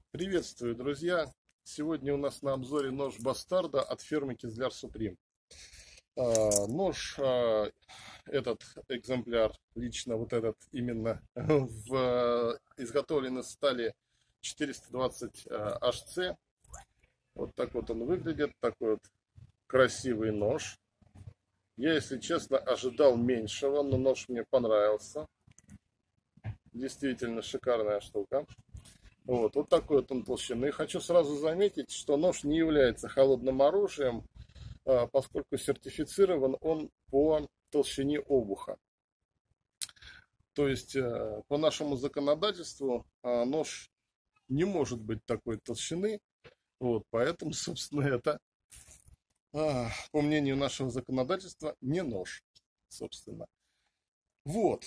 Приветствую, друзья! Сегодня у нас на обзоре нож Бастарда от фирмы Кизляр Суприм. Нож, этот экземпляр, лично вот этот именно, изготовлен из стали 420 HC. Вот так вот он выглядит, такой вот красивый нож. Я, если честно, ожидал меньшего, но нож мне понравился. Действительно шикарная штука. Вот такой вот он толщины. Хочу сразу заметить, что нож не является холодным оружием, поскольку сертифицирован он по толщине обуха. То есть по нашему законодательству нож не может быть такой толщины. Вот, поэтому, собственно, это, по мнению нашего законодательства, не нож, собственно. Вот.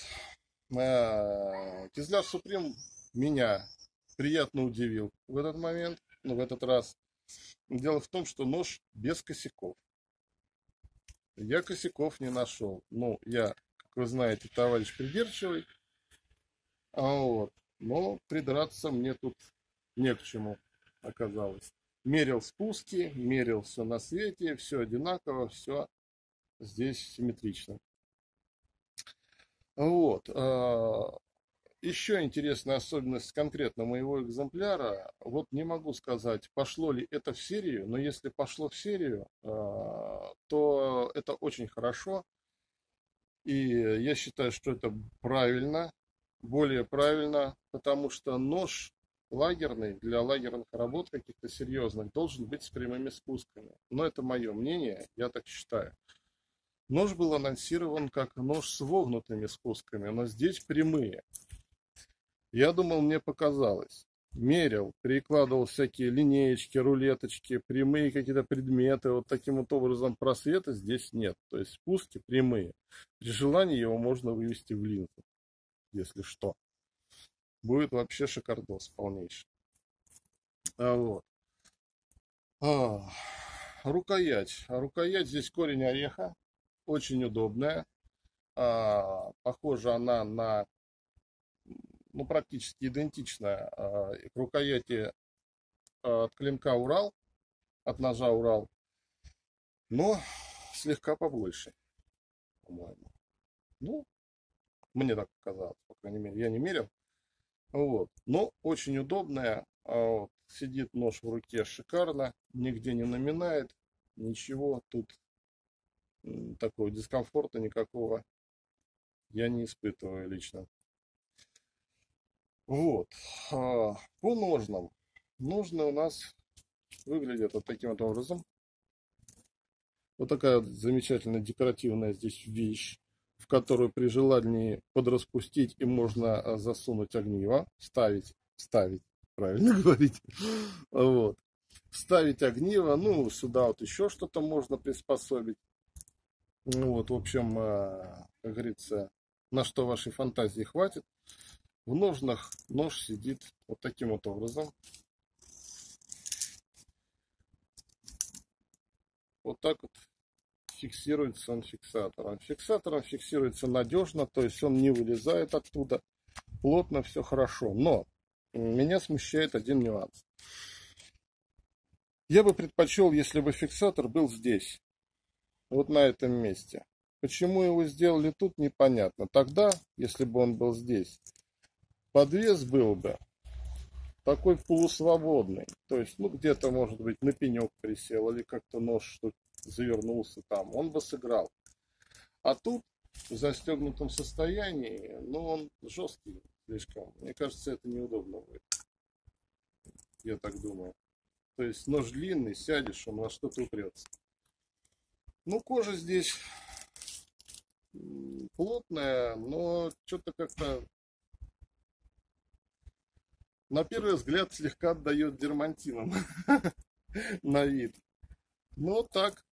Кизляр Суприм меня приятно удивил в этот момент, в этот раз. Дело в том, что нож без косяков. Я косяков не нашел. Ну, я, как вы знаете, товарищ придирчивый. Но придраться мне тут не к чему оказалось. Мерил спуски, мерил все на свете, все одинаково, все здесь симметрично. Еще интересная особенность конкретно моего экземпляра. Вот не могу сказать, пошло ли это в серию, но если пошло в серию, то это очень хорошо. И я считаю, что это правильно, более правильно, потому что нож лагерный, для лагерных работ каких-то серьезных, должен быть с прямыми спусками. Но это мое мнение, я так считаю. Нож был анонсирован как нож с вогнутыми спусками, но здесь прямые. Я думал, мне показалось. Мерил, перекладывал всякие линеечки, рулеточки, прямые какие-то предметы. Вот таким вот образом просвета здесь нет. То есть спуски прямые. При желании его можно вывести в линзу, если что. Будет вообще шикардос полнейший. Вот. Рукоять. Рукоять здесь корень ореха. Очень удобная. Похожа она на практически идентичная к рукояти от клинка Урал, от ножа Урал, но слегка побольше, по-моему. Ну, мне так показалось, по крайней мере, я не мерил. Но очень удобная, сидит нож в руке шикарно, нигде не наминает, ничего, тут такого дискомфорта никакого я не испытываю лично. По ножнам. Ножны у нас выглядят вот таким вот образом. Вот такая вот замечательная декоративная здесь вещь, в которую при желании подраспустить и можно засунуть огниво, ставить, правильно говорить, вставить огниво, сюда вот еще что-то можно приспособить. В общем, как говорится, на что вашей фантазии хватит. В ножнах нож сидит вот таким вот образом. Вот так вот фиксируется он фиксатором. Фиксатором фиксируется надежно, то есть он не вылезает оттуда. Плотно, все хорошо. Но меня смущает один нюанс. Я бы предпочел, если бы фиксатор был здесь. Вот на этом месте. Почему его сделали тут, непонятно. Тогда, если бы он был здесь, подвес был бы такой полусвободный. То есть, где-то, может быть, на пенек присел или как-то нож тут завернулся там. Он бы сыграл. А тут в застегнутом состоянии, он жесткий слишком. Мне кажется, это неудобно будет. Я так думаю. То есть нож длинный, сядешь, он во что-то упрется. Кожа здесь плотная, но что-то как-то на первый взгляд слегка отдает дермантином на вид. Но так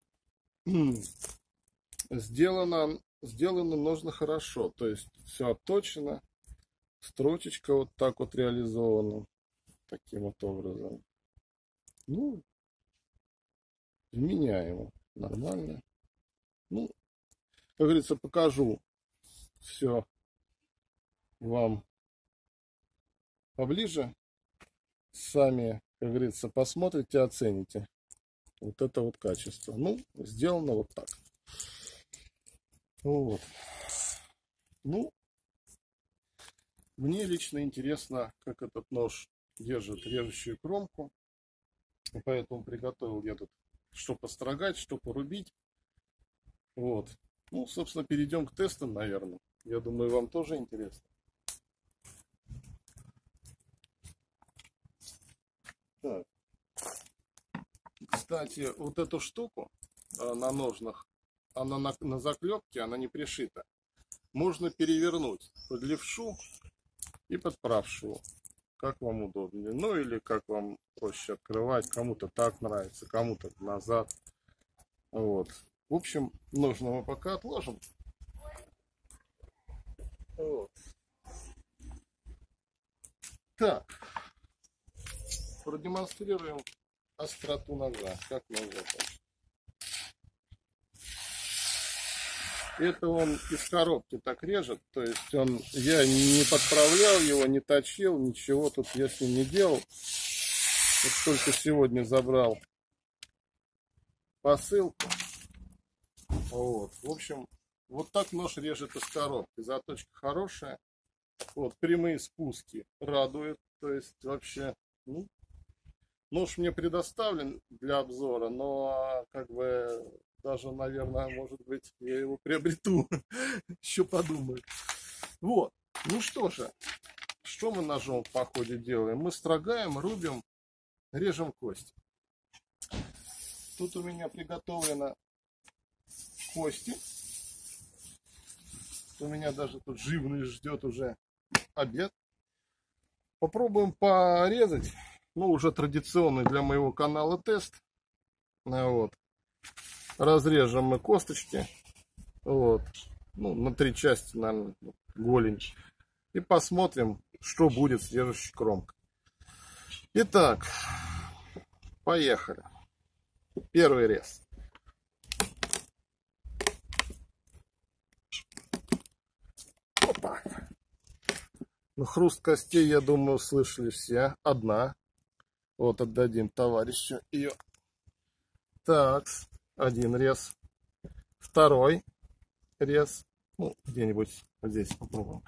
сделано нужно хорошо. То есть все отточено. Строчечка вот так вот реализована. Таким вот образом. Вменяемо. Нормально. Как говорится, покажу все вам поближе. сами, как говорится, посмотрите, оцените. Вот это вот качество. Ну, сделано вот так. Вот. Ну, мне лично интересно, как этот нож держит режущую кромку. И поэтому приготовил я тут, что построгать, что порубить. Вот. Ну, собственно, перейдем к тестам, наверное. Я думаю, вам тоже интересно. Так. Кстати, вот эту штуку на ножнах, она на заклепке, она не пришита. Можно перевернуть под левшу и под правшу, как вам удобнее. Ну или как вам проще открывать. Кому-то так нравится, кому-то назад. Вот. В общем, ножны мы пока отложим. Вот. Так. Продемонстрируем остроту ножа. Как нож заточен. Это он из коробки так режет. То есть я не подправлял его, не точил, ничего тут я с ним не делал. Вот только сегодня забрал посылку. Вот. В общем, вот так нож режет из коробки. Заточка хорошая. Вот, прямые спуски радуют. То есть вообще, ну, нож мне предоставлен для обзора, но как бы даже, наверное, может быть, я его приобрету. Еще подумаю. Вот. Ну что же, что мы ножом в походе делаем? Мы строгаем, рубим, режем кости. Тут у меня приготовлено кости. У меня даже тут живность ждет уже обед. Попробуем порезать. Ну, уже традиционный для моего канала тест. Вот. Разрежем мы косточки. Вот. Ну, на 3 части, наверное, голень. И посмотрим, что будет с режущей кромкой. Итак, поехали. Первый рез. Опа. Ну, хруст костей, я думаю, слышали все. Одна. Вот, отдадим товарищу ее. Так, один рез. Второй рез. Ну, где-нибудь вот здесь попробуем.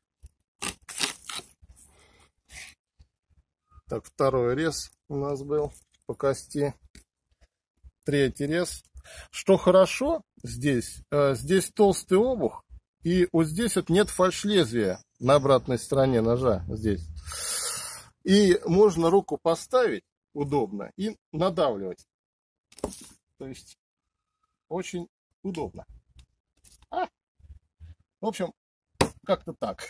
Так, второй рез у нас был по кости. Третий рез. Что хорошо здесь? Здесь толстый обух. И вот здесь вот нет фальш-лезвия на обратной стороне ножа. Здесь. И можно руку поставить удобно и надавливать. То есть очень удобно. В общем, как-то так.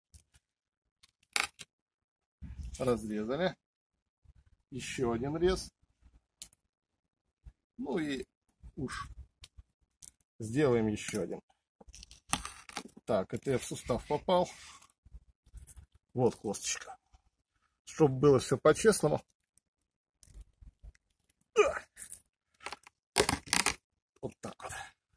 Разрезали. Еще один рез. Ну и уж сделаем еще один. Так, это я в сустав попал. Вот косточка. Чтобы было все по-честному. Вот так вот.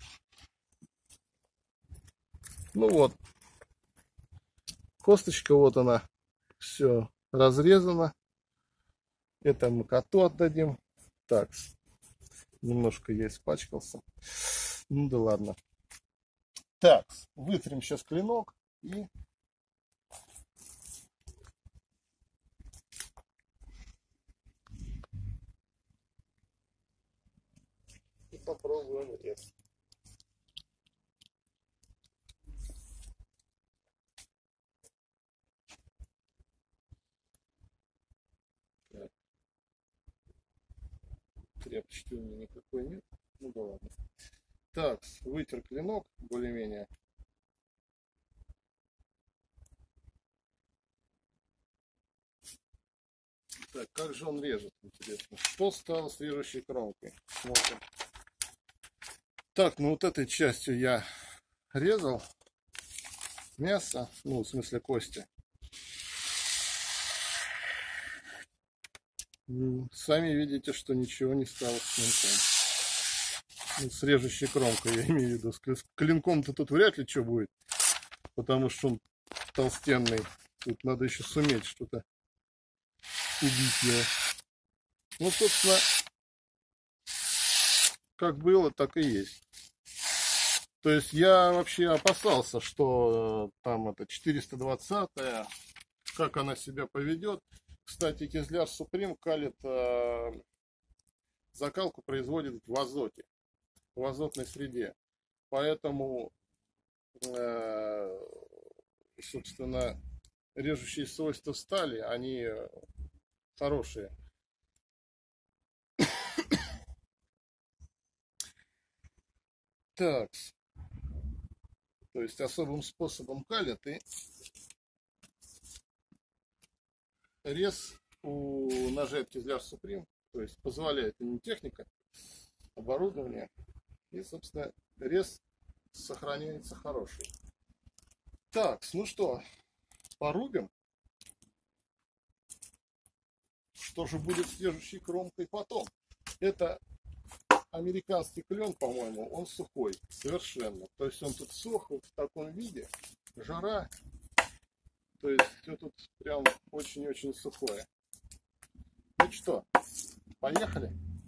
Ну вот. Косточка, вот она. Все разрезано. Это мы коту отдадим. Так. Немножко я испачкался. Ну да ладно. Так. Вытрем сейчас клинок. И попробуем рез. Тряпочки у меня никакой нет. Ну да ладно. Так, вытер клинок более-менее. Так, как же он режет, интересно. Что стало с режущей кромкой? Смотрим. Так, ну вот этой частью я резал мясо, ну в смысле кости. Сами видите, что ничего не стало с клинком. Ну, с режущей кромкой, я имею в виду. С клинком-то тут вряд ли что будет, потому что он толстенный. Тут надо еще суметь что-то убить его. Ну, собственно, как было, так и есть. То есть я вообще опасался, что там это 420-я, как она себя поведет. Кстати, Кизляр Суприм калит, закалку производит в азоте, в азотной среде. Поэтому, собственно, режущие свойства стали, они хорошие. Так, то есть особым способом калят, и рез у ножей Кизляр Суприм, то есть позволяет именно техника, оборудование, и, собственно, рез сохраняется хороший. Так, ну что, порубим. Что же будет с режущей кромкой потом? Это американский клен, по-моему, он сухой совершенно. То есть он тут сох вот в таком виде, жара. То есть все тут прям очень-очень сухое. Ну что, поехали?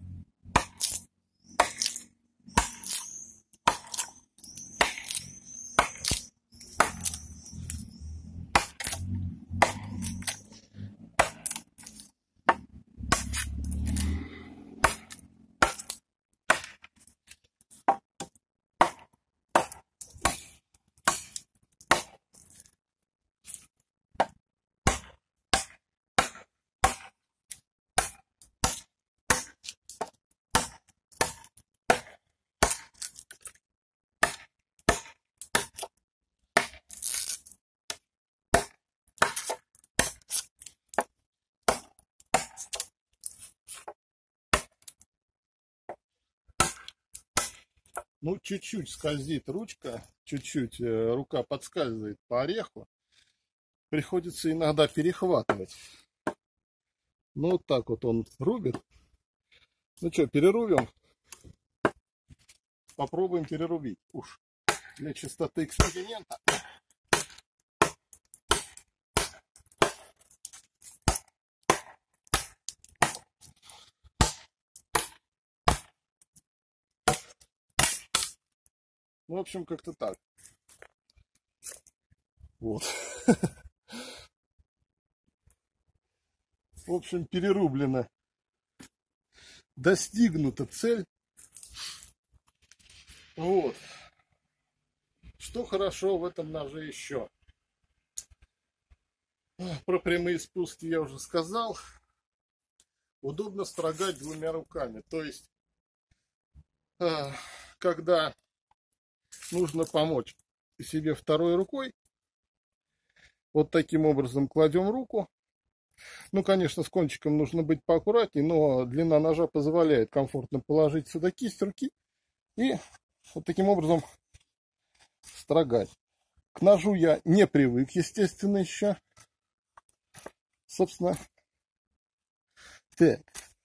Ну, чуть-чуть скользит ручка, чуть-чуть рука подскальзывает по ореху. Приходится иногда перехватывать. Ну, вот так вот он рубит. Ну что, перерубим? Попробуем перерубить. Уж для чистоты эксперимента. Ну, в общем, как-то так. Вот. В общем, перерублено. Достигнута цель. Вот. Что хорошо в этом ноже еще? Про прямые спуски я уже сказал. Удобно строгать двумя руками. То есть, когда нужно помочь себе второй рукой, вот таким образом кладем руку. Ну, конечно, с кончиком нужно быть поаккуратнее, но длина ножа позволяет комфортно положить сюда кисть руки и вот таким образом строгать. К ножу я не привык, естественно, еще. Собственно, так.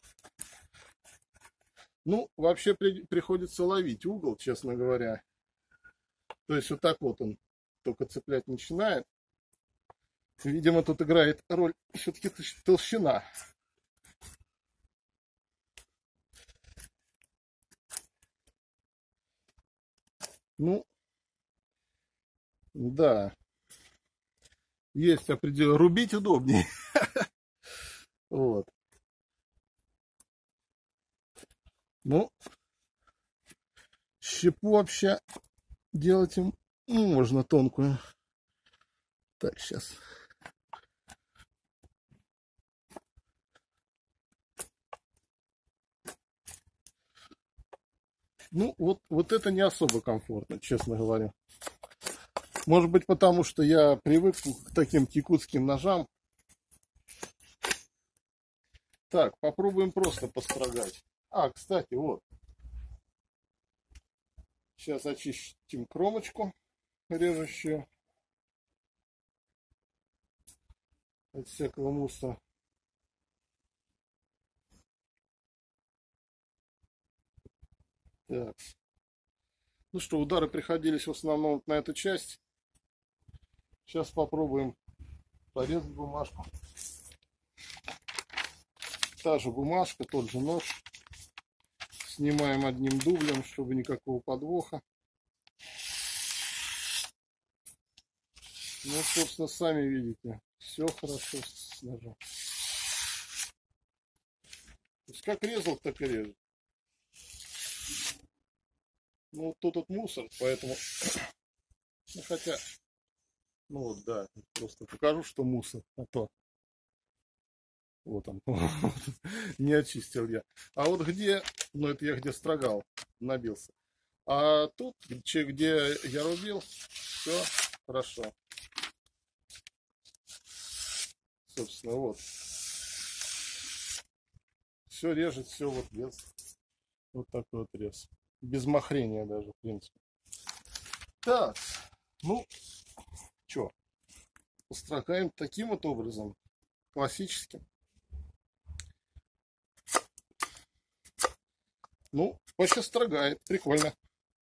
Ну, вообще приходится ловить угол, честно говоря. То есть вот так вот он только цеплять начинает. Видимо, тут играет роль все-таки толщина. Ну, да. Есть определенно. Рубить удобнее. Вот. Ну, щепу вообще делать им можно тонкую. Так, сейчас. Ну, вот это не особо комфортно, честно говоря. Может быть, потому что я привык к таким якутским ножам. Так, попробуем просто построгать. Кстати, вот. Сейчас очистим кромочку режущую от всякого мусора. Так. Ну что, удары приходились в основном на эту часть. Сейчас попробуем порезать бумажку. Та же бумажка, тот же нож. Снимаем одним дублем, чтобы никакого подвоха. Ну, собственно, сами видите, все хорошо с ножом. То есть как резал, так и режет. Ну, тут мусор, поэтому... Ну, хотя... Ну, вот, да, просто покажу, что мусор, а то... Вот он, не очистил я. А вот где, ну, это я где строгал, набился. А тут, где я рубил, все хорошо. Собственно, вот. Все режет, все вот без. Вот такой вот рез. Без махрения даже, в принципе. Так, ну, что, построгаем таким вот образом, классическим. Ну, вообще строгает, прикольно.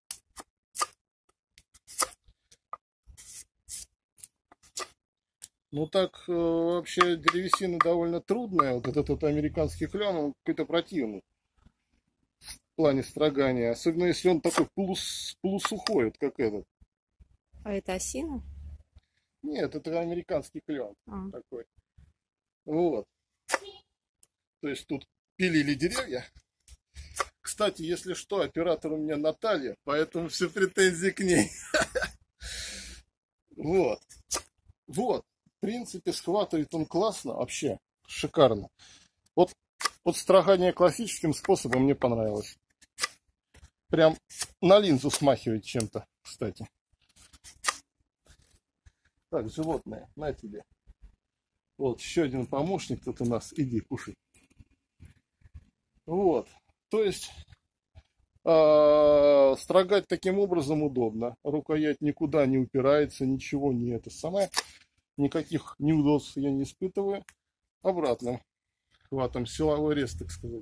Ну так, вообще древесина довольно трудная. Вот этот вот американский клен, он какой-то противный в плане строгания. Особенно если он такой полусухой, вот как этот. А это осина? Нет, это американский клен такой. Вот. То есть тут пилили деревья. Кстати, если что, оператор у меня Наталья, поэтому все претензии к ней. Вот. Вот. В принципе, схватывает он классно, вообще шикарно. Вот строгание классическим способом мне понравилось. Прям на линзу смахивает чем-то, кстати. Так, животное, на тебе. Вот, еще один помощник тут у нас. Иди, кушай. Вот. То есть, строгать таким образом удобно. Рукоять никуда не упирается, ничего не это самое. Никаких неудобств я не испытываю. Обратным хватом, силовой рез, так сказать.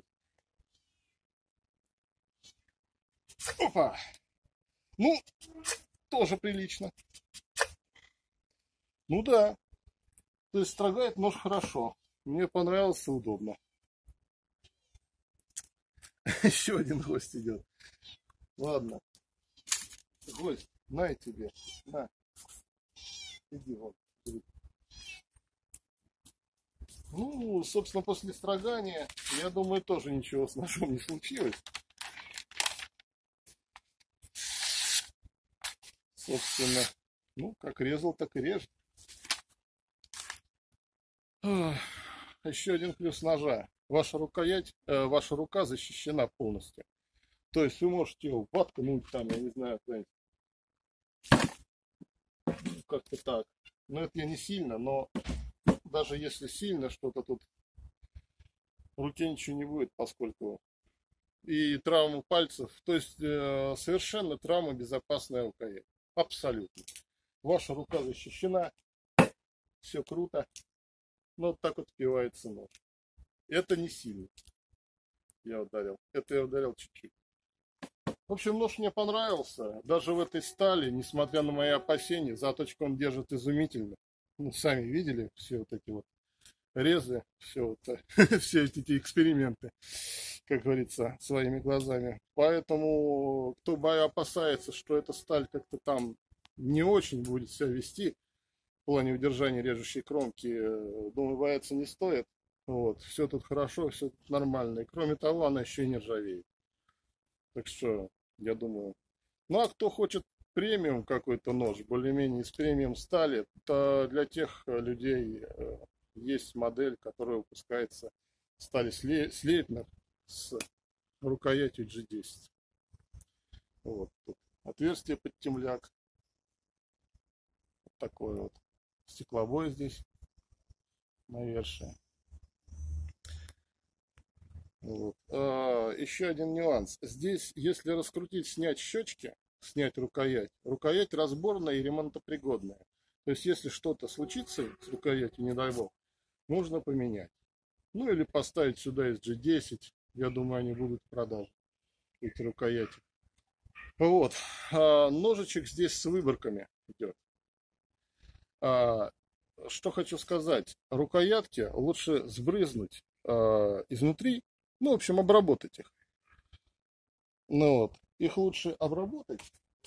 Опа! Ну, тоже прилично. Ну да. То есть строгает нож хорошо. Мне понравился, удобно. Еще один гость идет. Ладно. Гость, на тебе. На. Иди вон. Ну, собственно, после строгания, я думаю, тоже ничего с ножом не случилось. Собственно, ну, как резал, так и режет. Еще один плюс ножа. Ваша рукоять, ваша рука защищена полностью. То есть вы можете его воткнуть там, я не знаю, как-то так. Но это я не сильно, но даже если сильно что-то тут, в руке ничего не будет, поскольку и травма пальцев, то есть совершенно травмобезопасная рукоять. Абсолютно. Ваша рука защищена, все круто, но вот так вот впивается нож. Это не сильно. Я ударил. Это я ударил чуть-чуть. В общем, нож мне понравился. Даже в этой стали, несмотря на мои опасения, заточку он держит изумительно. Ну, сами видели все вот эти вот резы, все, вот, все эти эксперименты, как говорится, своими глазами. Поэтому, кто опасается, что эта сталь как-то там не очень будет себя вести в плане удержания режущей кромки, думаю, бояться не стоит. Вот, все тут хорошо, все тут нормально. И кроме того, она еще и не ржавеет. Так что, я думаю... Ну, а кто хочет премиум какой-то нож, более-менее из премиум стали, то для тех людей есть модель, которая выпускается в стали Слейтнер с рукоятью G10. Вот тут отверстие под темляк. Вот такое вот. Стекловое здесь навершие. Вот. Еще один нюанс. Здесь, если раскрутить, снять щечки, снять рукоять, рукоять разборная и ремонтопригодная. То есть, если что-то случится с рукоятью, не дай бог, можно поменять. Ну, или поставить сюда из G10. Я думаю, они будут в продаже, эти рукояти. Вот. Ножичек здесь с выборками идет. Что хочу сказать. Рукоятки лучше сбрызнуть изнутри. Ну, в общем, обработать их. Ну вот, их лучше обработать.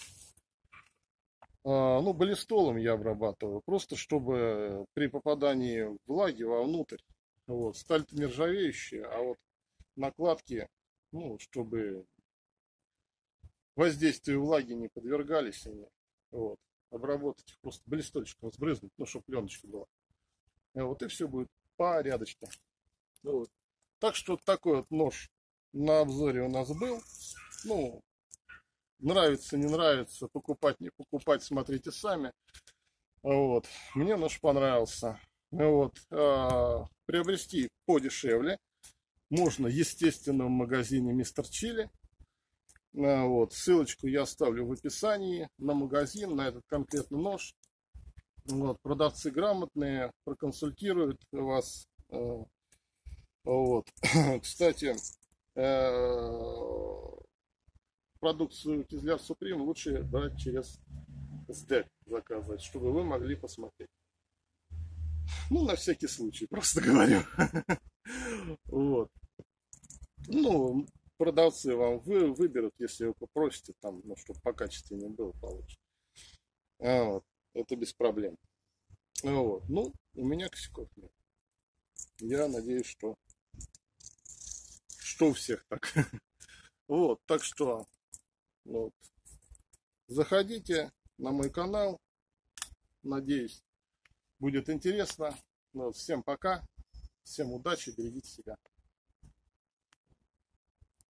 Ну, баллистолом я обрабатываю, просто чтобы при попадании влаги вовнутрь, вот, сталь-то нержавеющая, а вот накладки, ну, чтобы воздействию влаги не подвергались они, вот, обработать их просто баллистольчиком сбрызнуть, ну, чтобы пленочка была. Вот, и все будет порядочно. Вот. Так что такой вот нож на обзоре у нас был. Ну, нравится, не нравится, покупать, не покупать, смотрите сами. Вот. Мне нож понравился. Вот. Приобрести подешевле можно, естественно, в магазине Мистер Чили. Вот. Ссылочку я оставлю в описании на магазин, на этот конкретный нож. Вот. Продавцы грамотные, проконсультируют вас. Вот. Кстати, продукцию Кизляр Суприм лучше брать через СД заказывать, чтобы вы могли посмотреть. Ну, на всякий случай, просто говорю. Вот. Ну, продавцы вам выберут, если вы попросите, там, ну, чтобы по качественнее было получше. Вот. Это без проблем. Вот. Ну, у меня косяков нет. Я надеюсь, что у всех так. Вот, так что вот, заходите на мой канал. Надеюсь, будет интересно. Вот, всем пока. Всем удачи, берегите себя.